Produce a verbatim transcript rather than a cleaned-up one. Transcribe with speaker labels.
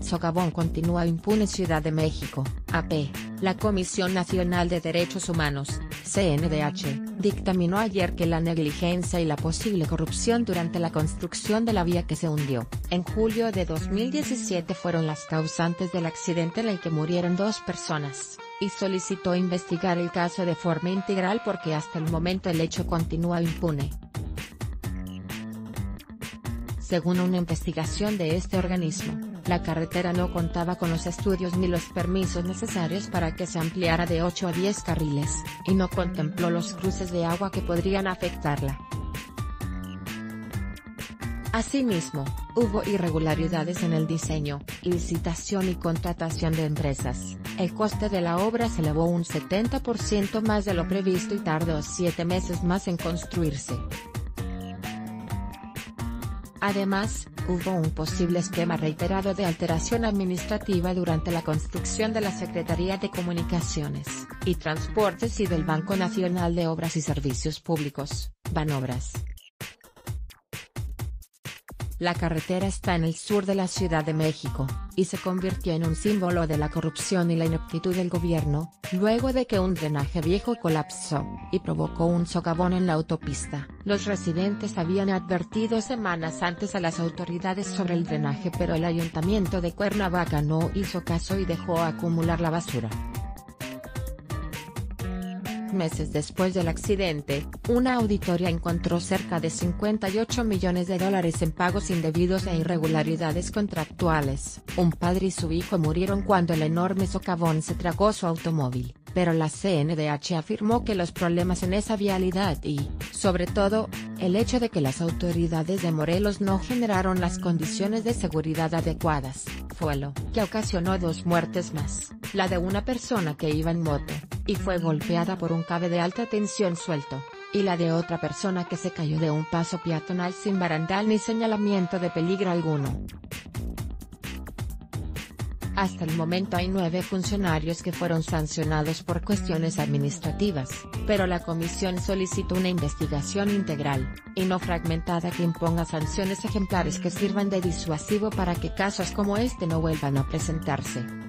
Speaker 1: socavón continúa impune. Ciudad de México, A P, la Comisión Nacional de Derechos Humanos, C N D H, dictaminó ayer que la negligencia y la posible corrupción durante la construcción de la vía que se hundió, en julio de dos mil diecisiete fueron las causantes del accidente en el que murieron dos personas, y solicitó investigar el caso de forma integral porque hasta el momento el hecho continúa impune. Según una investigación de este organismo, la carretera no contaba con los estudios ni los permisos necesarios para que se ampliara de ocho a diez carriles, y no contempló los cruces de agua que podrían afectarla. Asimismo, hubo irregularidades en el diseño, licitación y contratación de empresas. El coste de la obra se elevó un setenta por ciento más de lo previsto y tardó siete meses más en construirse. Además, hubo un posible esquema reiterado de alteración administrativa durante la construcción de la Secretaría de Comunicaciones y Transportes y del Banco Nacional de Obras y Servicios Públicos, Banobras. La carretera está en el sur de la Ciudad de México, y se convirtió en un símbolo de la corrupción y la ineptitud del gobierno, luego de que un drenaje viejo colapsó, y provocó un socavón en la autopista. Los residentes habían advertido semanas antes a las autoridades sobre el drenaje, pero el ayuntamiento de Cuernavaca no hizo caso y dejó acumular la basura. Meses después del accidente, una auditoría encontró cerca de cincuenta y ocho millones de dólares en pagos indebidos e irregularidades contractuales. Un padre y su hijo murieron cuando el enorme socavón se tragó su automóvil, pero la C N D H afirmó que los problemas en esa vialidad y, sobre todo, el hecho de que las autoridades de Morelos no generaron las condiciones de seguridad adecuadas, fue lo que ocasionó dos muertes más, la de una persona que iba en moto, y fue golpeada por un cable de alta tensión suelto, y la de otra persona que se cayó de un paso peatonal sin barandal ni señalamiento de peligro alguno. Hasta el momento hay nueve funcionarios que fueron sancionados por cuestiones administrativas, pero la comisión solicitó una investigación integral, y no fragmentada que imponga sanciones ejemplares que sirvan de disuasivo para que casos como este no vuelvan a presentarse.